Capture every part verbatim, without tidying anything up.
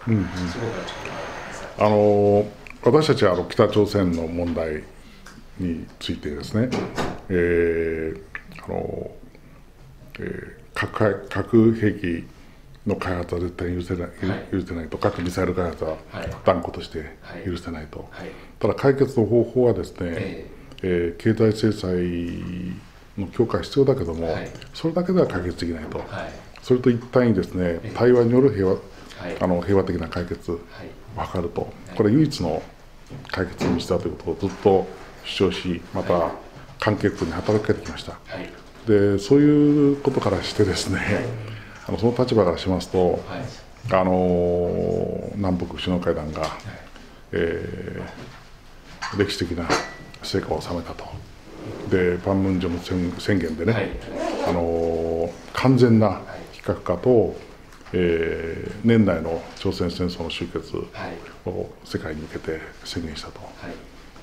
うんうん、 そこからちょっとあの私たちはあの北朝鮮の問題についてですね、えーあのえー、核, 核兵器の開発は絶対に許せない、はい、許せないと、核ミサイル開発は断固として許せないと、はいはい、ただ解決の方法はですね、えーえー、経済制裁の強化は必要だけども、はい、それだけでは解決できないと、はい、それと一体にですね、対話による平和、はい、あの平和的な解決を図ると、これは唯一の解決の道だということをずっと主張し、また関係国に働きかけてきました。はい、でそういうことからしてですね、はい、あのその立場からしますと、はい、あの南北首脳会談が、はい、えー、歴史的な成果を収めたと。でパンムンジョム宣言でね、はい、あの完全な非核化と、えー、年内の朝鮮戦争の終結を世界に向けて宣言したと。はい、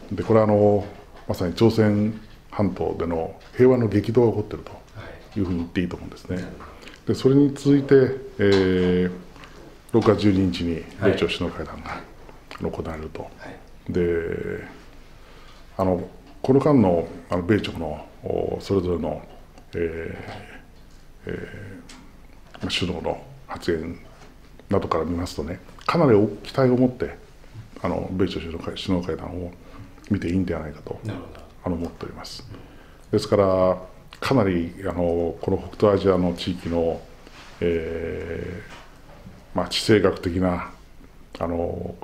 でこれはあのまさに朝鮮半島での平和の激動が起こっているというふうに言っていいと思うんですね。でそれに続いて、えー、ろくがつじゅうににちに米朝首脳会談が行われると。はい、であのこの間のあの米朝のそれぞれの、えーえー、首脳の発言などから見ますとね、かなり期待を持ってあの米朝首脳会、首脳会談を見ていいんではないかとあの思っております。ですからかなりあのこの北東アジアの地域の、えーまあ、地政学的なあの、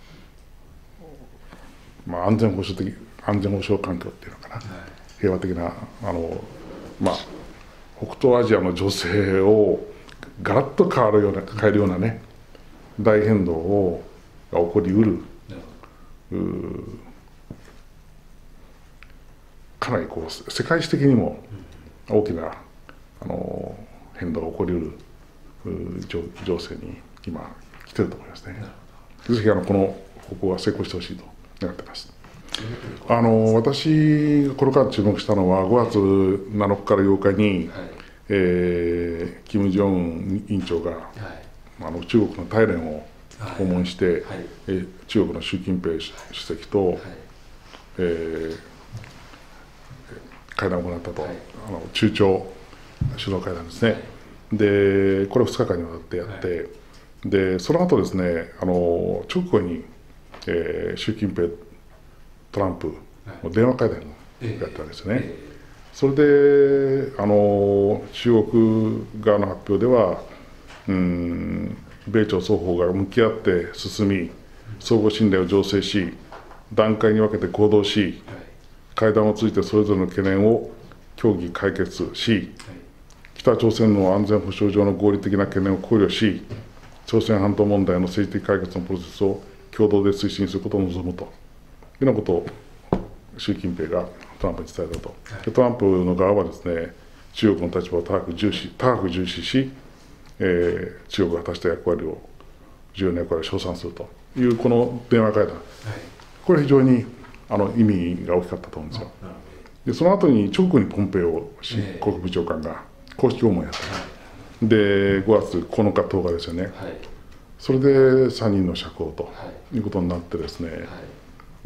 まあ、安全保障的安全保障環境っていうのかな、はい、平和的なあの、まあ、北東アジアの情勢をガラッと変わるような変えるようなね大変動をが起こりうる、うかなりこう世界史的にも大きなあの変動が起こりうる情, 情勢に今来てると思いますね。ぜひあのこの方向は成功してほしいと願っています。あの私がこれから注目したのはごがつなのかからようかに、はい、えー、金正恩委員長が、はい、あの中国の大連を訪問して、はいはい、えー、中国の習近平主席と、はい、えー、会談を行ったと、はい、あの中朝首脳会談ですね。はい、でこれをふつかかんにわたってやって、はい、でその後ですね、あの直後に、えー、習近平トランプの電話会談をやったんですよね。それであの中国側の発表では、うん、米朝双方が向き合って進み、相互信頼を醸成し、段階に分けて行動し、会談を通じてそれぞれの懸念を協議解決し、北朝鮮の安全保障上の合理的な懸念を考慮し、朝鮮半島問題の政治的解決のプロセスを共同で推進することを望むというようなことを習近平がトランプに伝えたと。でトランプの側はですね、中国の立場を高く重視、高く重視し、えー、中国が果たした役割を、重要な役割を称賛するというこの電話会談、はい、これは非常にあの意味が大きかったと思うんですよ。でその後に直後にポンペオ国務長官が公式訪問をやった、はい、でごがつこのかとおかですよね、はい、それでさんにんの釈放ということになってですね、はい、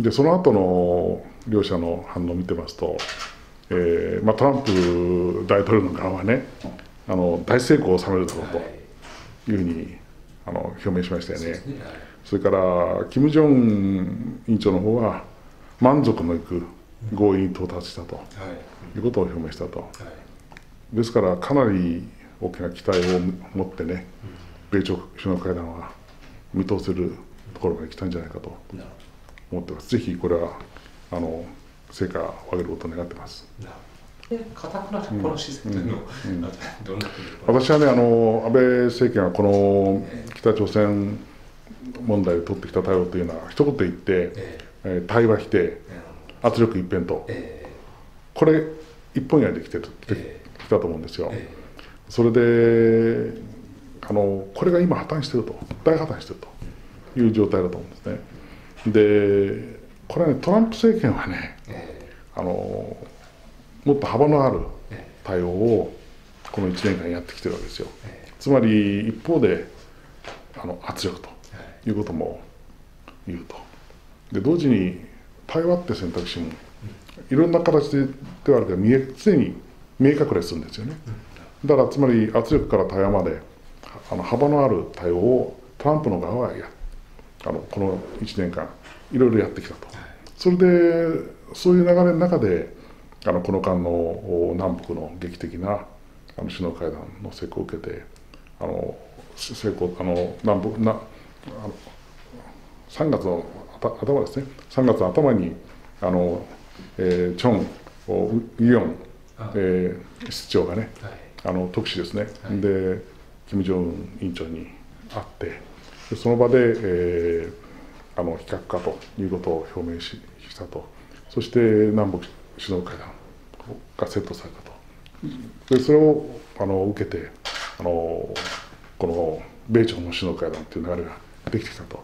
でその後の両者の反応を見てますと、えーまあ、トランプ大統領の側はね、あの大成功を収めるだろうというふうにあの表明しましたよね。そ, ねそれから金正恩委員長の方は満足のいく合意に到達したということを表明したと。ですからかなり大きな期待を持ってね、米朝首脳会談は見通せるところまで来たんじゃないかと思ってます。ぜひこれはあの成果を上げることを願ってます。 固くなこの姿勢というのは、うんうん、どんなふうに私はね、あの安倍政権はこの北朝鮮問題を取ってきた対応というのは一言言って、えー、対話否定、圧力一辺倒、えー、これ一本やりできてきてきたと思うんですよ。えー、それであのこれが今破綻していると、大破綻しているという状態だと思うんですね。でこれはね、トランプ政権はね、えー、あのもっと幅のある対応をこのいちねんかんやってきてるわけですよ。つまり一方であの圧力ということも言うと。で同時に対話って選択肢もいろんな形でではあるけど見え常に見え隠れするんですよね。だからつまり圧力から対話まであの幅のある対応をトランプの側はやあのこのいちねんかんいろいろやってきたと。それでそういう流れの中であのこの間の南北の劇的なあの首脳会談の成功を受けてあの成功あの南北なあのさんがつの頭ですねさんがつの頭にあの、えー、チョン・ウィヨン、えー、室長がね、はい、あの特使ですね、はい、で金正恩委員長に会ってでその場で、えー、あの非核化ということを表明 し, したとそして南北首脳会談がセットされたとでそれをあの受けてあのこの米朝の首脳会談という流れができてきたと、はい、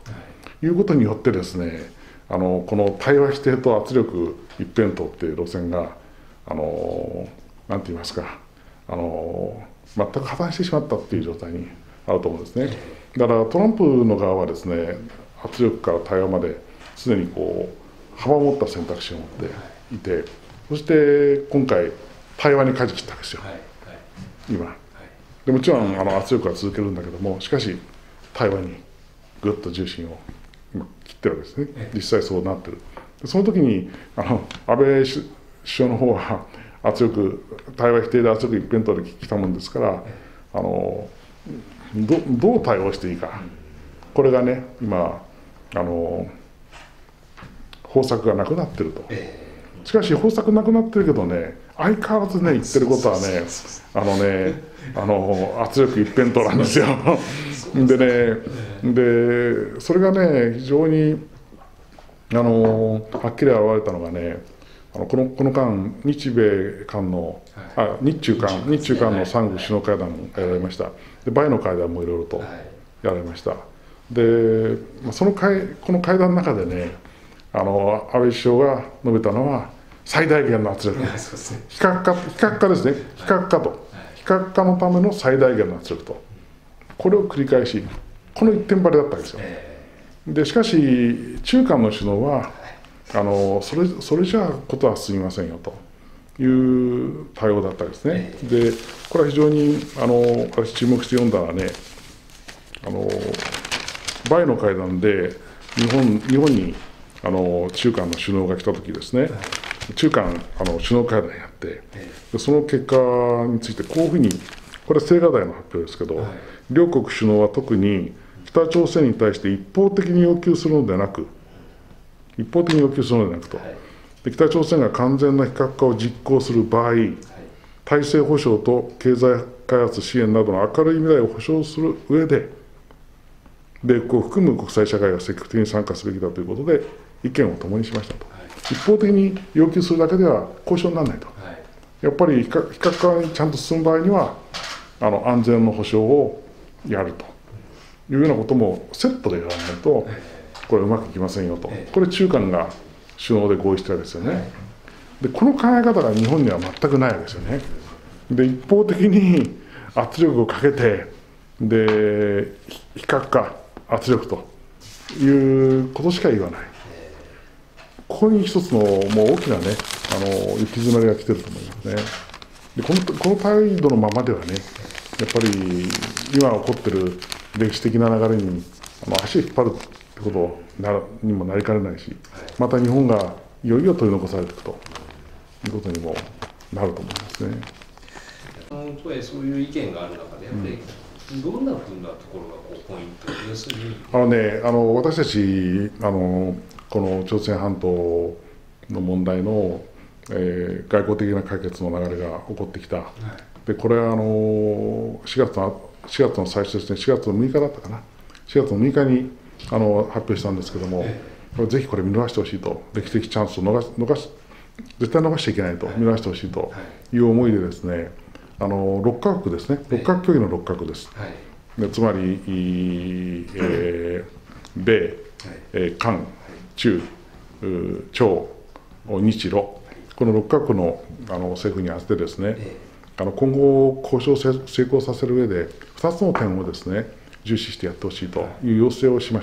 いうことによってですねあのこの対話否定と圧力一辺倒っていう路線があのなんて言いますかあの全く破綻してしまったっていう状態にあると思うんですね。だからトランプの側はですね圧力から対話まで常にこう幅を持った選択肢を持っていてそして今回対話に舵切ったんですよ、はいはい、今、はい、でもちろんあの圧力は続けるんだけどもしかし対話にぐっと重心を今切ってるわけですね実際そうなってるでその時にあの安倍首相の方は圧力対話否定で圧力一辺倒で来たもんですからあの ど, どう対応していいかこれがね今あの方策がなくなってるとしかし方策なくなってるけどね相変わらずね言ってることはねあのねあの圧力一辺倒なんですよでねでそれがね非常にあのはっきり現れたのがねあのこのこの間日米韓の、はい、あ日中韓日中韓の三国首脳会談もやられましたでバイの会談もいろいろとやられましたでその会この会談の中でねあの安倍首相が述べたのは最大限の圧力非核化非核化ですね非核化と非核化のための最大限の圧力とこれを繰り返しこの一点張りだったんですよでしかし中韓の首脳はあのそれそれじゃあことは進みませんよという対応だったんですねでこれは非常にあの私注目して読んだらねあのバイの会談で日本日本にあの中韓の首脳が来た時ですね中韓あの首脳会談やってでその結果についてこういうふうにこれは青瓦台の発表ですけど、はい、両国首脳は特に北朝鮮に対して一方的に要求するのではなく一方的に要求するのではなくと、はい、で北朝鮮が完全な非核化を実行する場合、はい、体制保障と経済開発支援などの明るい未来を保障する上で米国を含む国際社会が積極的に参加すべきだということで意見を共にしましたと、はい、一方的に要求するだけでは交渉にならないと、はい、やっぱり非核化にちゃんと進む場合にはあの安全の保障をやるというようなこともセットでやらないとこれうまくいきませんよとこれ中韓が首脳で合意してるわけですよねでこの考え方が日本には全くないわけですよねで一方的に圧力をかけてで非核化圧力ということしか言わないここに一つのもう大きなねあの行き詰まりが来てると思いますねでこのこの態度のままではねやっぱり今起こってる歴史的な流れにあの足を引っ張るってことなにもなりかねないしまた日本がいよいよ取り残されていくということにもなると思いますね。 そういう意見がある中でやっぱり、うん、どんなふうなところがこうポイント要するにあのねあの私たちあのこの朝鮮半島の問題の、えー、外交的な解決の流れが起こってきた、はい、でこれはあのしがつのしがつの最初ですねしがつのむいかだったかなしがつのむいかにあの発表したんですけども、ええ、これぜひこれ見逃してほしいと歴史的チャンスを逃し逃し絶対逃しちゃいけないと、はい、見逃してほしいという思いでですねあのろっかこくですねろっかこく協議のろっかこくです、はい、でつまり、えー、米、はいえー、韓中朝日露このろっかこくの、あの政府に合わせてですね、ええ、あの今後交渉を成功させる上でふたつの点をですね重視してやってほしいという要請をしました。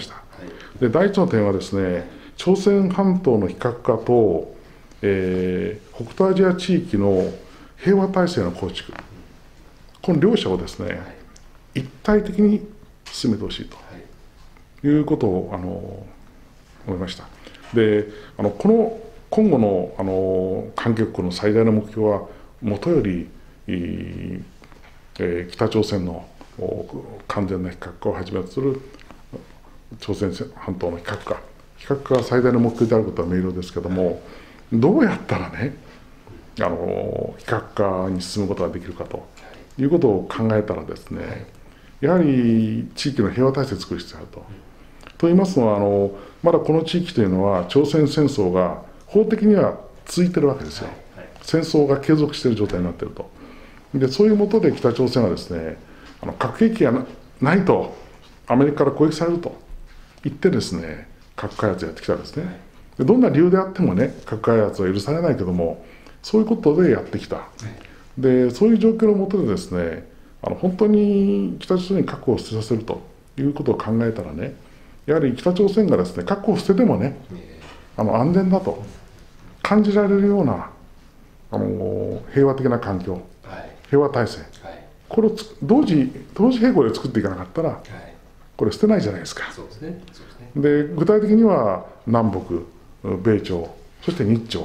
で第一の点はですね、朝鮮半島の非核化と、えー、北東アジア地域の平和体制の構築、この両者をですね、一体的に進めてほしいということをあの思いました。で、あのこの今後のあの関係国の最大の目標は、もとより、えー、北朝鮮の完全な非核化をはじめとする朝鮮半島の非核化、非核化が最大の目標であることは明瞭ですけれども、どうやったらね、あの非核化に進むことができるかということを考えたらですね、やはり地域の平和体制を作る必要があると。と言いますのは、あのまだこの地域というのは朝鮮戦争が法的には続いているわけですよ。戦争が継続している状態になっていると。でそういうもとで北朝鮮はですね、あの核兵器が な, ないとアメリカから攻撃されると言ってですね、核開発をやってきたんですね。でどんな理由であってもね、核開発は許されないけども、そういうことでやってきた。でそういう状況のもとでですね、あの本当に北朝鮮に核を捨てさせるということを考えたらね、やはり北朝鮮がですね、核を捨ててもね、あの安全だと感じられるようなあの平和的な環境、はい、平和体制、はい、これを同時同時並行で作っていかなかったら、はい、これ捨てないじゃないですか。そうですね。そうですね。で具体的には南北、米朝、そして日朝、はい、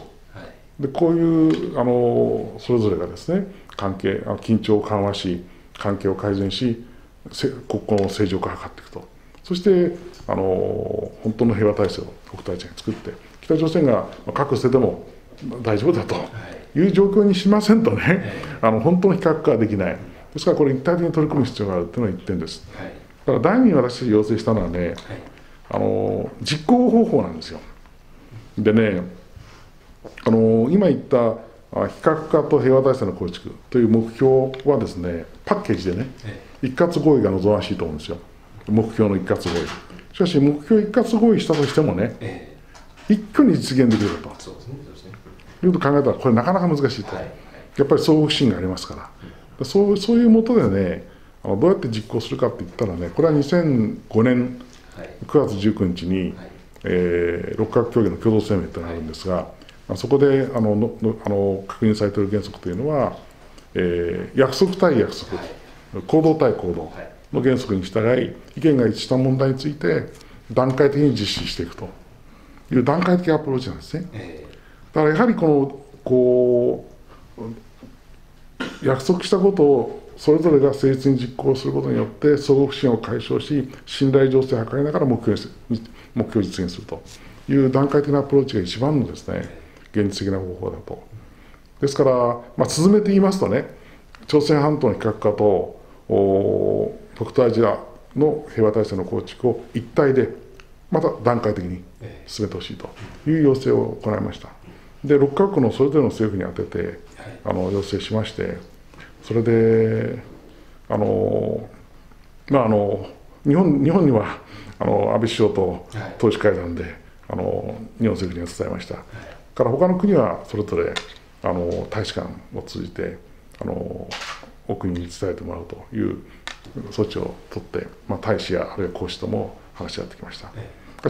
でこういうあのそれぞれがですね、関係緊張を緩和し、関係を改善し、国交の正常化を図っていくと。そしてあの本当の平和体制を北東アジアに作って、北朝鮮が核捨てても大丈夫だという状況にしませんとね、あの本当の非核化はできない。ですからこれ一体的に取り組む必要があるというのが一点です。だから第二に私が要請したのはね、あの実行方法なんですよ。でね、あの今言った非核化と平和体制の構築という目標はですね、パッケージでね、一括合意が望ましいと思うんですよ。目標の一括合意。しかし目標一括合意したとしてもね、一挙に実現できるかと。そうですね。いうことを考えたら、これなかなか難しいと。やっぱり相互不信がありますから。そう、そういうもとでね、あのどうやって実行するかって言ったらね、これはにせんごねんくがつじゅうくにちに、はいえー、六カ国協議の共同声明というのがあるんですが、はい、そこであののあの確認されている原則というのは、えー、約束対約束、はい、行動対行動の原則に従い、意見が一致した問題について段階的に実施していくという段階的アプローチなんですね。えーだからやはりこのこう約束したことをそれぞれが誠実に実行することによって相互不信を解消し、信頼醸成を図りながら目標目標を実現するという段階的なアプローチが一番のですね、現実的な方法だと。ですから、まあ、続めて言いますとね、朝鮮半島の非核化と北東アジアの平和体制の構築を一体でまた段階的に進めてほしいという要請を行いました。でろっカ国のそれぞれの政府に宛ててあの要請しまして、それであの、まあ、あの日本日本にはあの安倍首相と党首会談で、はい、あの日本政府には伝えました、はい、から他の国はそれぞれあの大使館を通じてあのお国に伝えてもらうという措置を取って、まあ、大使やあるいは公使とも話し合ってきました、はい、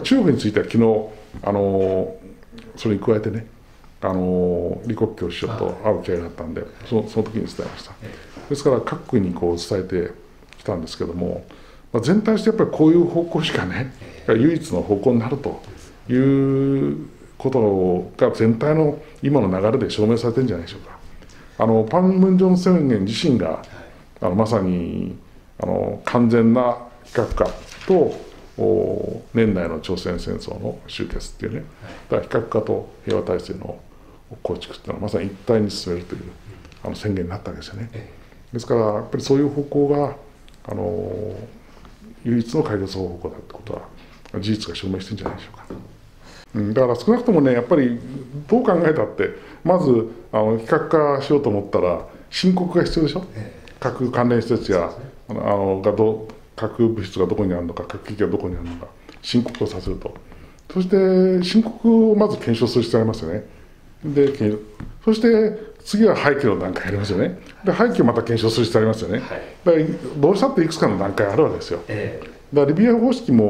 中国については昨日あのそれに加えてね、あの李克強首相と会う機会があったんで、そのその時に伝えました。ですから各国にこう伝えてきたんですけども、まあ、全体としてやっぱりこういう方向しかね、唯一の方向になるということが全体の今の流れで証明されてるんじゃないでしょうか。あのパンムンジョン宣言自身があのまさにあの完全な非核化と年内の朝鮮戦争の終結っていうね、だから非核化と平和体制の構築っていうのはまさに一体に進めるというあの宣言になったわけですよね。ですからやっぱりそういう方向があの唯一の解決方法だってことは事実が証明してるんじゃないでしょうか。うん、だから少なくともね、やっぱりどう考えたってまずあの非核化しようと思ったら申告が必要でしょ。核関連施設やあのがどう核物質がどこにあるのか、核兵器がどこにあるのか申告をさせると。そして申告をまず検証する必要がありますよね。でそして次は廃棄の段階ありますよね。で廃棄をまた検証する必要ありますよね。だからどうしたっていくつかの段階あるわけですよ。だからリビア方式も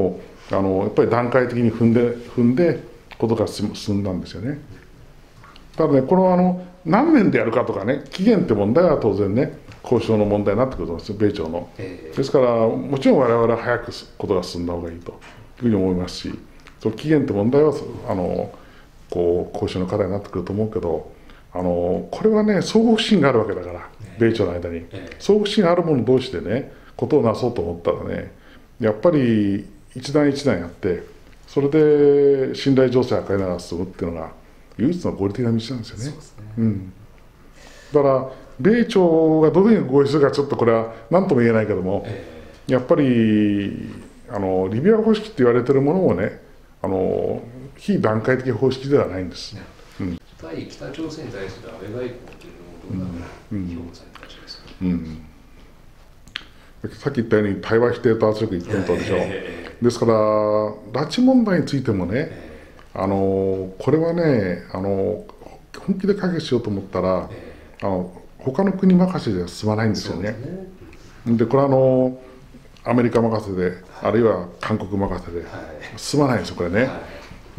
あのやっぱり段階的に踏んで踏んでことが進んだんですよね。ただね、このあの何年でやるかとかね、期限って問題は当然ね、交渉の問題になってくると思います、米朝の。ですから、もちろん我々は早くことが進んだ方がいいというふうに思いますし、その期限って問題はあのこう交渉の課題になってくると思うけど、あのこれはね、相互不信があるわけだから、米朝の間に。相互不信がある者同士でね、ことをなそうと思ったらね、やっぱり一段一段やって、それで信頼醸成を図りながら進むっていうのが、唯一の合理的な道なんですよね。そうですね。うん。だから、米朝がどういうふうに合意するか、ちょっとこれは何とも言えないけども、えー、やっぱりあのリビア方式って言われてるものもね、あの非段階的方式ではないんです。うん、 対北朝鮮に対する安倍外交というのをどうな評価されていらっしゃいますか。 うんうんうん、さっき言ったように対話否定と圧力一辺倒でしょ、えー、ですから拉致問題についてもね、えー、あのこれはね、あの本気で解決しようと思ったら、えー、あの他の国任せでは進まないんですよね。で、ね、これはあのアメリカ任せで、はい、あるいは韓国任せで、はい、進まないんですよこれね、はい、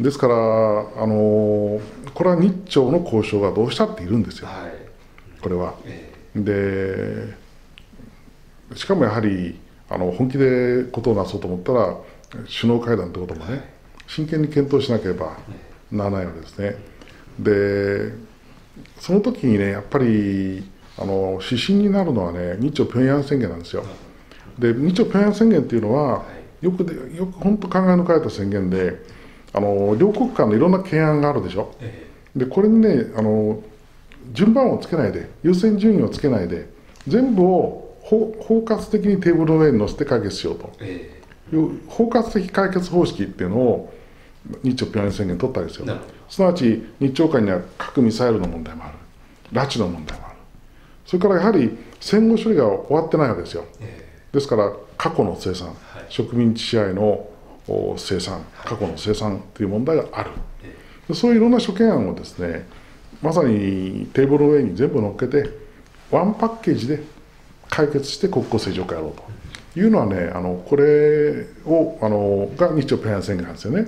ですからあのこれは日朝の交渉がどうしたっているんですよ、はい、これは、えー、でしかもやはりあの本気でことをなそうと思ったら首脳会談ということもね、はい、真剣に検討しなければならないわけですね。でその時にね、やっぱりあの指針になるのはね、日朝平壌宣言なんですよ。で、日朝平壌宣言っていうのは、よくでよく本当考え抜かれた宣言で、あの両国間のいろんな懸案があるでしょ。で、これにね、あの順番をつけないで、優先順位をつけないで、全部を包括的にテーブルの上に乗せて解決しようという包括的解決方式っていうのを日朝平壌宣言に取ったわけですよ。すなわち日朝間には核ミサイルの問題もある、拉致の問題もある、それからやはり戦後処理が終わってないわけですよ。ですから過去の清算、はい、植民地支配の清算、過去の清算という問題がある、でそういういろんな諸懸案をですね、まさにテーブルの上に全部乗っけてワンパッケージで解決して国交正常化やろうというのはね、あのこれをあのが日朝平壌宣言なんですよね。はい、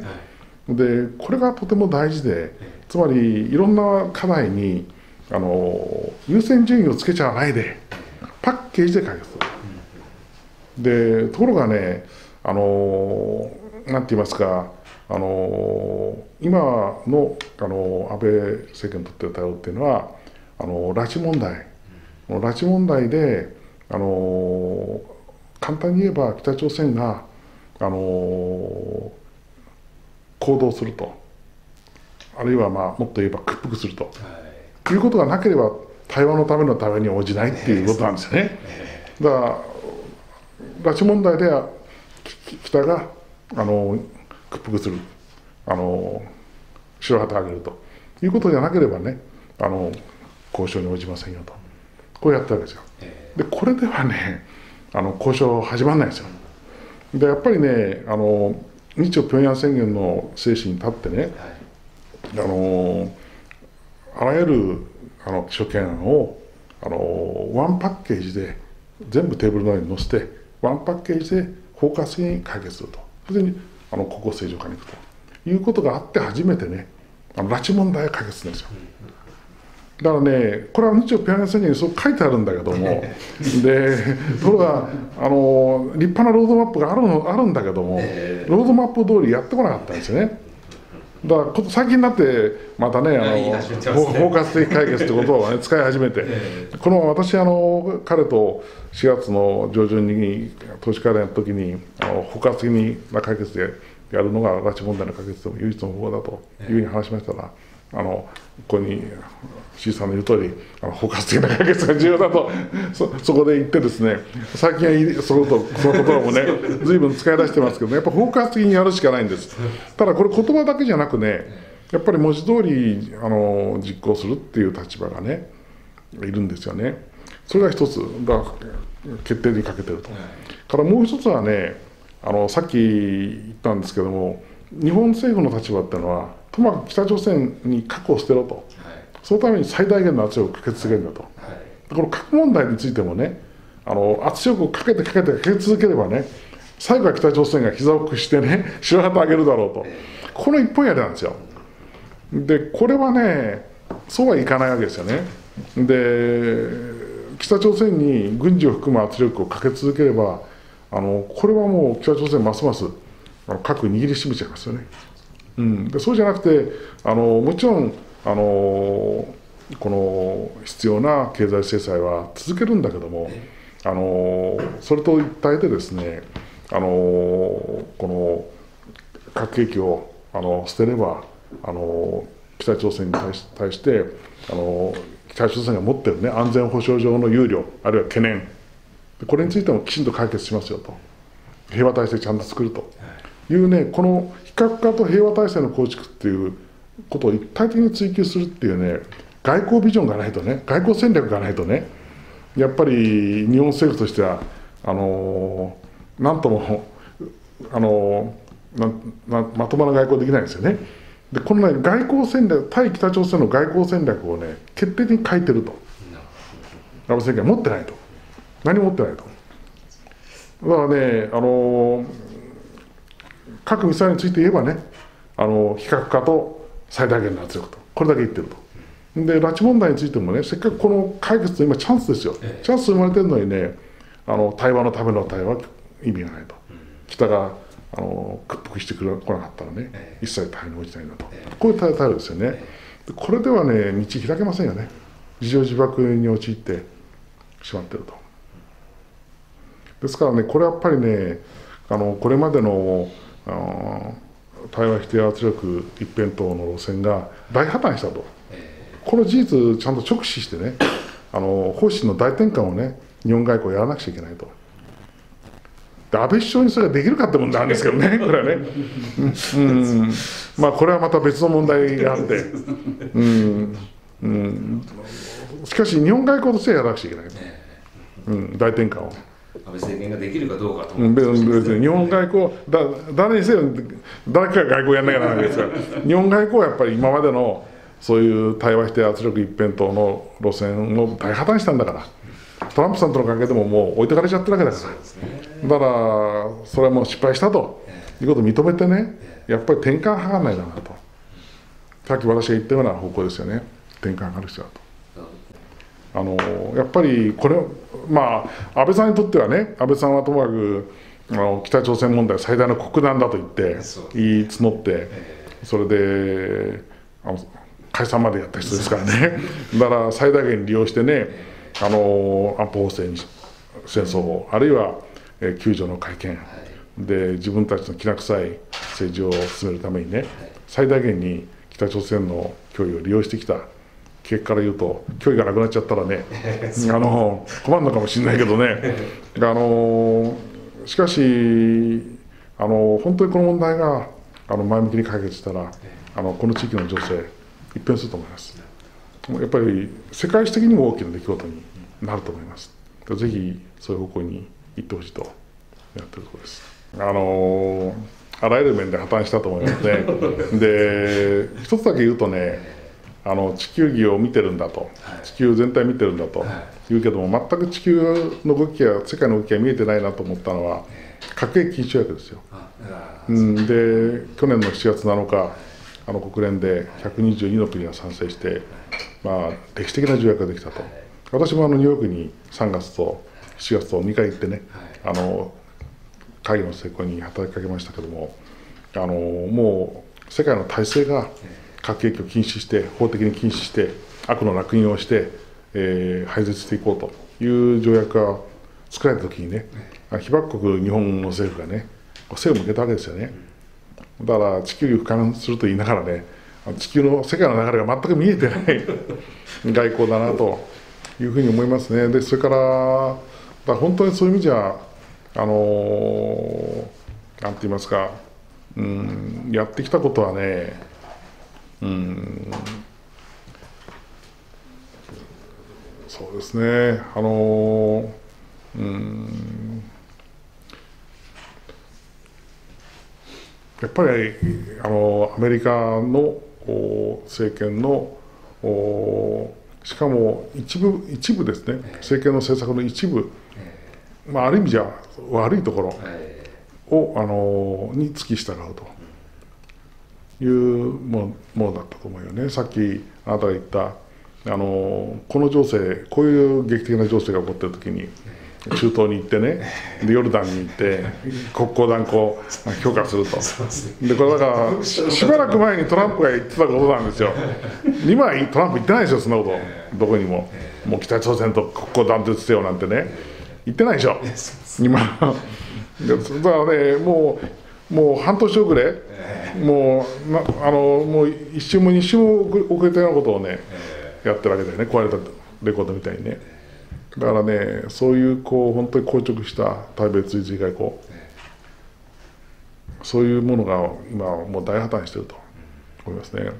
でこれがとても大事で、つまりいろんな課題にあの優先順位をつけちゃわないでパッケージで解決する。でところがね、あのなんて言いますか、あの今のあの安倍政権にとっての対応っていうのは、あの拉致問題、拉致問題であの簡単に言えば北朝鮮があの行動すると、あるいはまあもっと言えば屈服すると、はい、いうことがなければ対話のための対話に応じないっていうことなんですよね。だから拉致問題では北があの屈服する、あの白旗を上げるということじゃなければね、あの交渉に応じませんよと、こうやったわけですよ。でこれではね、あの交渉始まらないですよ。でやっぱりね、あの日朝平壌宣言の精神に立ってね、はい、あのあらゆるあの諸懸案をあのワンパッケージで全部テーブルの上に載せて、ワンパッケージで包括的に解決すると、それにあの国交正常化に行くということがあって初めてね、あの拉致問題が解決するんですよ。だからね、これは日朝平壌宣言にそう書いてあるんだけどもでところがあの立派なロードマップがあるのあるんだけども、ロードマップ通りやってこなかったんですよね。だから最近になってまたね、あの包括的解決という言葉を、ね、使い始めて、この私あの彼としがつの上旬に党首会談の時にあの包括的な解決でやるのが拉致問題の解決でも唯一の方法だというふうに話しましたら、あのここに石井さんの言う通り、あの包括的な解決が重要だと そ, そこで言ってですね、最近はそのとその言葉もね随分使い出してますけど、ね、やっぱ包括的にやるしかないんです。ただこれ言葉だけじゃなくね、やっぱり文字通りあの実行するっていう立場がねいるんですよね。それが一つだ、決定にかけてると。からもう一つはね、あのさっき言ったんですけども、日本政府の立場っていうのはともかく北朝鮮に核を捨てろと、はい、そのために最大限の圧力をかけ続けるんだと、はい、この核問題についてもね、あの圧力をかけてかけてかけ続ければね、 最後は北朝鮮が膝を屈してね、白旗を上げるだろうと、この一本やりなんですよ。で、これはね、そうはいかないわけですよね。で、北朝鮮に軍事を含む圧力をかけ続ければ、あのこれはもう北朝鮮、ますますあの核握りしめちゃいますよね。うん、でそうじゃなくて、あのもちろんあのこの必要な経済制裁は続けるんだけども、あのそれと一体でですね、あのこの核兵器をあの捨てれば、あの北朝鮮に対し、対してあの北朝鮮が持っている、ね、安全保障上の憂慮、あるいは懸念、これについてもきちんと解決しますよと、平和体制ちゃんと作るというね、この非核化と平和体制の構築っていうことを一体的に追求するっていうね、外交ビジョンがないとね、外交戦略がないとね、やっぱり日本政府としては、あのなんとも、あのななまともな外交できないんですよね。で、この、ね、外交戦略、対北朝鮮の外交戦略をね、決定的に書いてると、安倍政権は持ってないと、何も持ってないと。だからね、あの核・ミサイルについて言えばね、あの非核化と最大限の圧力と、これだけ言ってると。で、拉致問題についてもね、せっかくこの解決の今、チャンスですよ、チャンス生まれてるのにね、あの対話のための対話は意味がないと、北があの屈服してこなかったらね、一切対話に応じないんだと、こういう態度ですよね。これではね、道開けませんよね、自情自爆に陥ってしまってると。ですからね、これはやっぱりね、あのこれまでのあの対話否定圧力一辺倒の路線が大破綻したと、この事実ちゃんと直視してね、あの方針の大転換をね、日本外交やらなくちゃいけないと。で、安倍首相にそれができるかって問題なんですけどね、これはね、うん、まあこれはまた別の問題があって、うんうん、しかし日本外交としてはやらなくちゃいけないと、うん、大転換を。 安倍政権ができるかどうかと、 うん、別に日本外交だ、誰にせよ誰かが外交やんなきゃならないですから日本外交はやっぱり今までのそういう対話否定圧力一辺倒の路線を大破綻したんだから、トランプさんとの関係でももう置いてかれちゃってるわけだから、だからそれはもう失敗したということを認めてね、やっぱり転換を図らないだなと、さっき私が言ったような方向ですよね、転換を図る必要だと。あのやっぱりこれ、まあ、安倍さんにとってはね、安倍さんはともかくあの北朝鮮問題最大の国難だと言って言い募って、それであの解散までやった人ですからねだから最大限に利用してね、あの安保法制に戦争を、あるいは、えー、救助の会見で自分たちのきな臭い政治を進めるためにね、最大限に北朝鮮の脅威を利用してきた。結果から言うと、距離がなくなっちゃったらね、あの困るのかもしれないけどね、あのしかしあの、本当にこの問題があの前向きに解決したら、あのこの地域の情勢、一変すると思います。やっぱり世界史的にも大きな出来事になると思います。ぜひそういう方向に行ってほしいとやってるところです。あのあらゆる面で破綻したと思いますね。で、一つだけ言うとね、あの地球儀を見てるんだと、地球全体見てるんだと言うけども、全く地球の動きや世界の動きが見えてないなと思ったのは、核兵器禁止条約ですよ。うん、で、去年のしちがつなのか、あの国連でひゃくにじゅうにの国が賛成して、まあ、歴史的な条約ができたと。私もあのニューヨークにさんがつとしちがつとにかい行ってね、あの会議の成功に働きかけましたけども、あのもう世界の体制が核兵器を禁止して、法的に禁止して、悪の烙印をして、えー、廃絶していこうという条約が作られたときにね、被爆国日本の政府がね、背を向けたわけですよね。だから地球を俯瞰すると言いながらね、地球の世界の流れが全く見えてない外交だなというふうに思いますね。で、それから、だから本当にそういう意味じゃ、あのー、なんて言いますか、うん、やってきたことはね、うん、そうですね、あのー、うん、やっぱりあのアメリカの政権のしかも一部一部ですね、政権の政策の一部、まあ、ある意味じゃ悪いところ、 を、あのに付き従うというものだったと思うよね。さっきあなたが言ったあのこの情勢、こういう劇的な情勢が起こっているときに中東に行ってね、でヨルダンに行って国交断交を許可すると。でこれだからしばらく前にトランプが言ってたことなんですよ。今はトランプ言ってないですよ、そんなことどこにも。もう北朝鮮と国交断絶せよなんてね言ってないでしょ今。だからね、もうもう半年遅れ、もうなあのもう一週も二週も遅れたようなことをねやってるわけだよね、壊れたレコードみたいにね。だからね、そういうこう本当に硬直した対米追随外交、そういうものが今もう大破綻していると思いますね。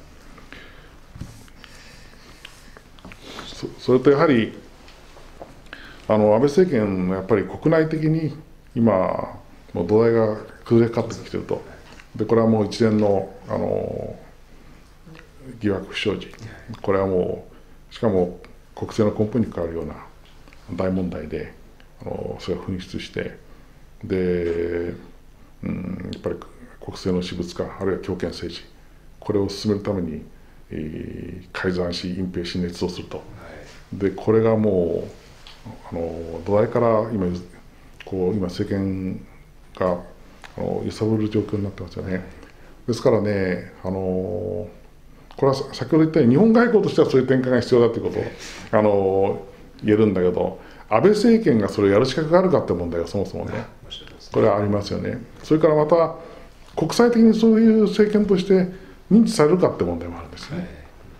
そ, それとやはりあの安倍政権もやっぱり国内的に今もう土台が崩れかかってきていると。でこれはもう一連のあの疑惑不祥事、これはもうしかも国政の根本に関わるような大問題で、あのそれが噴出して、で、うん、やっぱり国政の私物化、あるいは強権政治、これを進めるために、えー、改ざんし隠蔽し捏造すると。でこれがもうあの土台から今こう今政権があの揺さぶる状況になってますよね。ですからね、あのこれは先ほど言ったように日本外交としてはそういう転換が必要だということをあの言えるんだけど、安倍政権がそれをやる資格があるかって問題がそもそもね、これはありますよね。それからまた国際的にそういう政権として認知されるかって問題もあるんですね。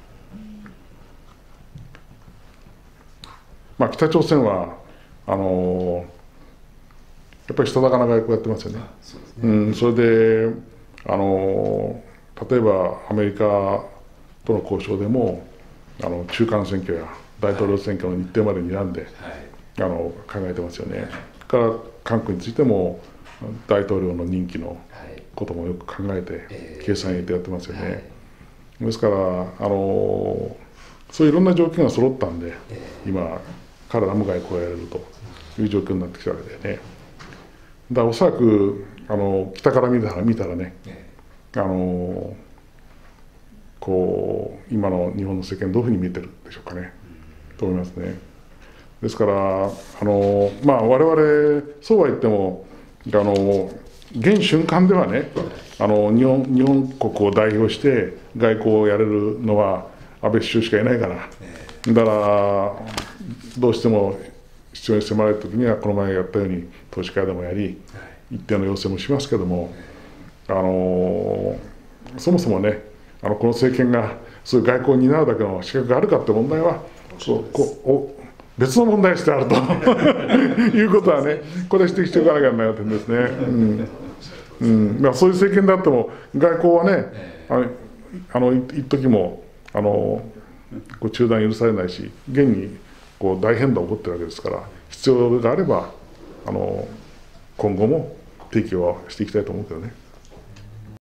まあ、北朝鮮はあのやっぱりしたたかな外交やってますよね。そうですね。うん、それであの例えばアメリカとの交渉でもあの中間選挙や大統領選挙の日程までにらんで、はい、あの考えてますよね。はい、から韓国についても大統領の任期のこともよく考えて、はい、計算入れてやってますよね。はい、ですからあのそういういろんな条件が揃ったんで、今彼らも外交をやれるという状況になってきたわけでね。だからおそらくあの北から見たら見たらね、あのこう今の日本の政権どういうふうに見えてるでしょうかね、うん、と思いますね。ですからあの、まあ、我々そうは言ってもあの現瞬間ではね、あの日本日本国を代表して外交をやれるのは安倍首相しかいないから、だからどうしても必要に迫られたときにはこの前やったように党首会でもやり一定の要請もしますけども、あのそもそもねあのこの政権がそういう外交を担うだけの資格があるかって問題はそうこお別の問題としてあるということはね、これは指摘しておかなきゃならない点ですね。うんうんまあ、そういう政権であっても外交はねあのあの一時もあのこう中断許されないし、現にこう大変動が起こってるわけですから、必要があればあの今後も提供はしていきたいと思うけどね。